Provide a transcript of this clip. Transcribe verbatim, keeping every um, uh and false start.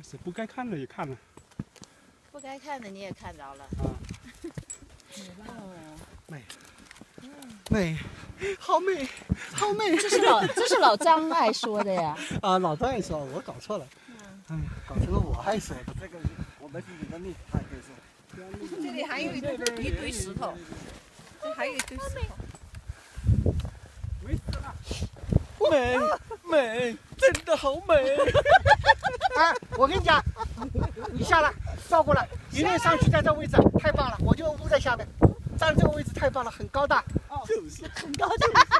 是不该看的也看了， 不该看的你也看着了。 啊， 哦， 美，美，好美，好美。 这是老这是老张爱说的呀。 啊，老张爱说，我搞错了。哎呀，搞成了我爱说的。 这个我们是你的命，他就是。 这里还有一堆一堆石头，这还有一堆石头。 没事了。美美，真的好美！ 哎，我跟你讲，你下来，照过来，一路上去在这位置太棒了，我就捂在下面，站这个位置太棒了，很高大。 就是很高大。